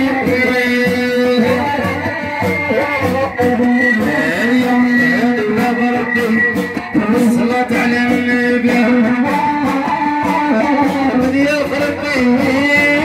الصلاة على النبي يا ربي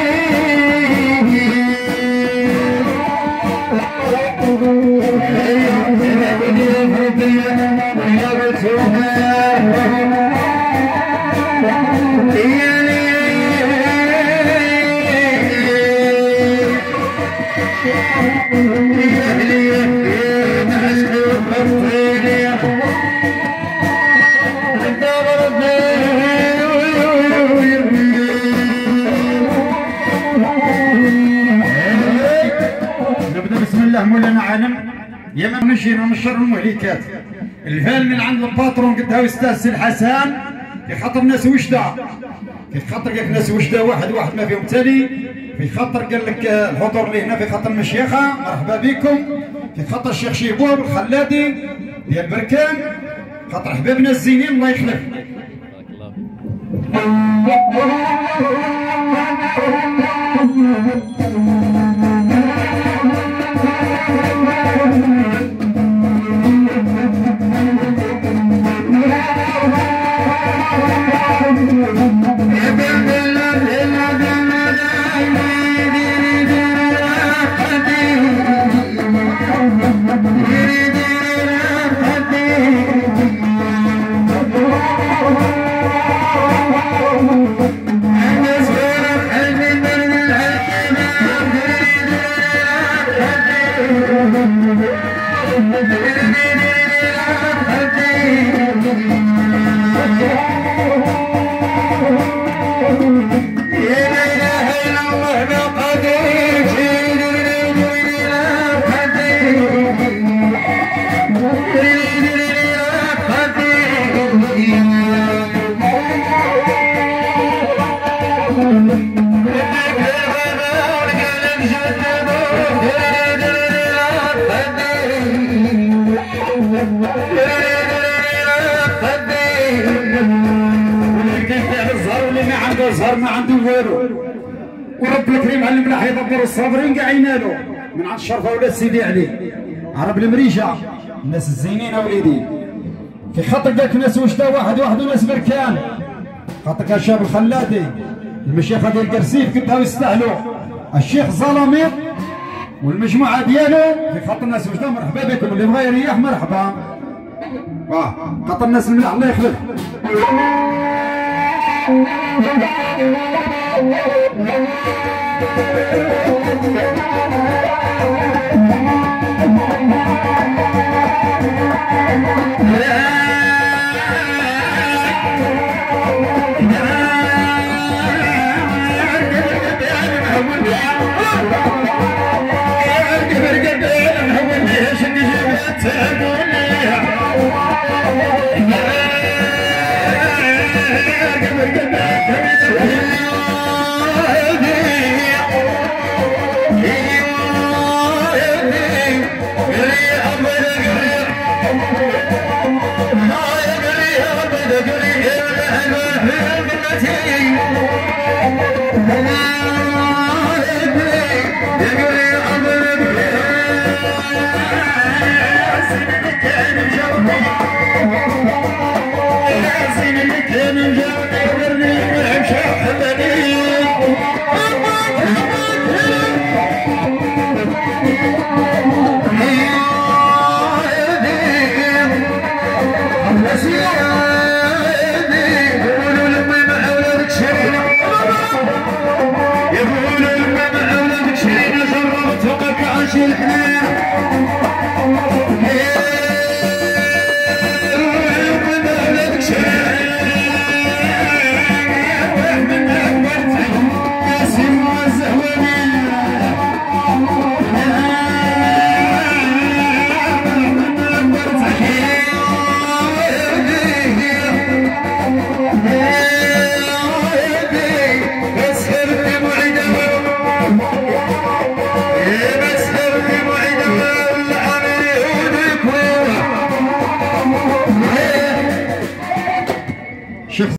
مولانا عالم يا ما مشينا من شر المهلكات الفال من عند الباترون قدها استاذ سي الحسن في خاطر الناس وجده في خاطر قال لك الناس وجده واحد ما فيهم تالي في خاطر قال لك الحضور اللي هنا في خاطر المشيخه مرحبا بكم في خاطر الشيخ شيبور الخلادي ديال بركان خاطر حبابنا الزينين الله يخلف الزهر ما عنده والو ورب الكريم علمنا يدبر الصابرين كاع ينالوا من عند الشرفه ولاد سيدي علي عرب المريشه الناس الزينين وليدي في خاطر قالك الناس وجده واحد وناس بركان خاطر كان الشاب الخلادي المشيخه ديال كرسيف كنتها يستاهلوا الشيخ زلميط والمجموعه ديالو في خاطر الناس وجده مرحبا بكم اللي بغى يريح مرحبا خاطر الناس الملاح الله يخلف الحنين